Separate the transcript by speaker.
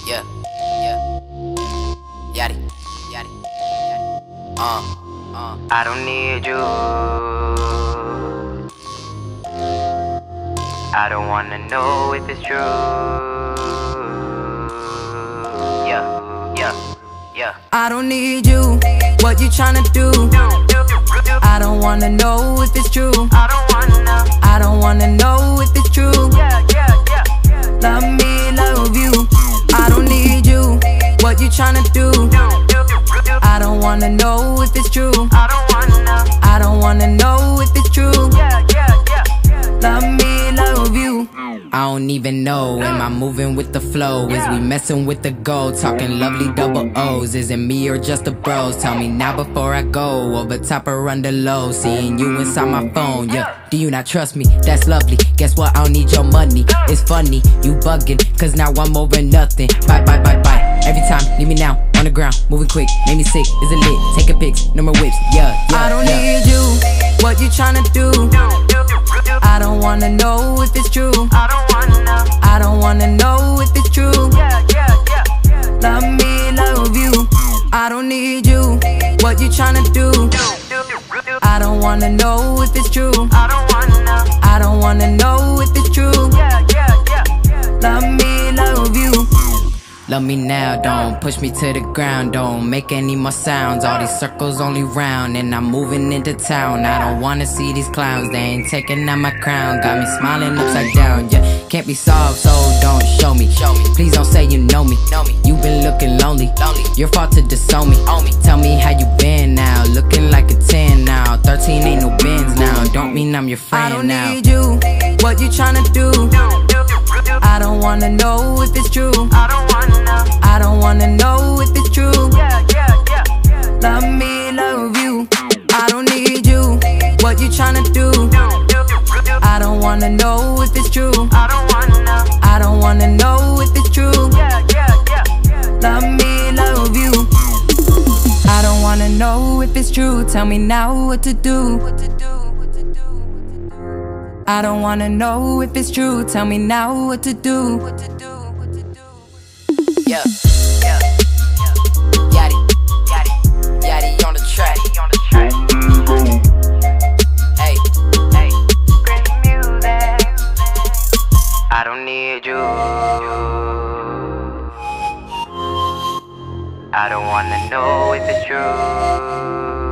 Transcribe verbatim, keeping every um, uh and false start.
Speaker 1: Yeah, yeah. Yachty, yachty, yachty. Uh, uh. I don't need you. I don't wanna know if it's true. Yeah, yeah, yeah.
Speaker 2: I don't need you. What you tryna do? I don't wanna know if it's true.
Speaker 1: I don't wanna.
Speaker 2: I don't wanna know if it's true.
Speaker 1: Yeah, yeah, yeah, yeah.
Speaker 2: Love me, love you. I don't need you. What you tryna do? I don't wanna know if it's true.
Speaker 1: I don't wanna.
Speaker 2: I don't wanna know if it's true.
Speaker 1: Yeah, yeah, yeah, yeah.
Speaker 2: Love me, love you. I don't even know, am I moving with the flow? Is we messing with the gold, talking lovely double O's? Is it me or just the bros? Tell me now before I go, over top or under low. Seeing you inside my phone, yeah. Do you not trust me? That's lovely. Guess what? I don't need your money. It's funny, you bugging, cause now I'm over nothing. Bye, bye, bye, bye. Every time, leave me now, on the ground, moving quick, make me sick. Is it lit? Taking pics, no more whips, yeah, yeah. I don't
Speaker 1: yeah.
Speaker 2: need you. What you tryna do? I don't wanna know if it's true.
Speaker 1: I don't wanna.
Speaker 2: I don't wanna know if it's true.
Speaker 1: Yeah, yeah, yeah, yeah.
Speaker 2: Love me, love you. I don't need you. What you tryna do? I don't wanna know if it's true.
Speaker 1: I don't wanna.
Speaker 2: I don't wanna know if it's true.
Speaker 1: Yeah, yeah, yeah, yeah.
Speaker 2: Love me, love you. Love me now, don't push me to the ground. Don't make any more sounds. All these circles only round, and I'm moving into town. I don't wanna see these clowns, they ain't taking out my crown. Got me smiling upside down, yeah. Can't be solved, so don't show me. Please don't say you know me. You been looking lonely. Your fault to disown me. Tell me how you been now. Looking like a ten now. Thirteen ain't no bins now. Don't mean I'm your friend now. I don't need you. What you tryna do? I don't wanna know if it's true.
Speaker 1: I don't wanna.
Speaker 2: I don't wanna know if it's true.
Speaker 1: Yeah, yeah, yeah, yeah.
Speaker 2: Love me, love you. I don't need you. What you tryna do? I don't wanna know if it's true.
Speaker 1: I don't wanna.
Speaker 2: I don't wanna know if it's true.
Speaker 1: Yeah, yeah, yeah, yeah.
Speaker 2: Love me, love you. I don't wanna know if it's true. Tell me now what to do. I don't wanna know if it's true. Tell me now what to do.
Speaker 1: Yeah, yeah, Yachty, Yachty, Yachty on the track, on the track. Hey, hey, great music. I don't need you. I don't wanna know if it's true.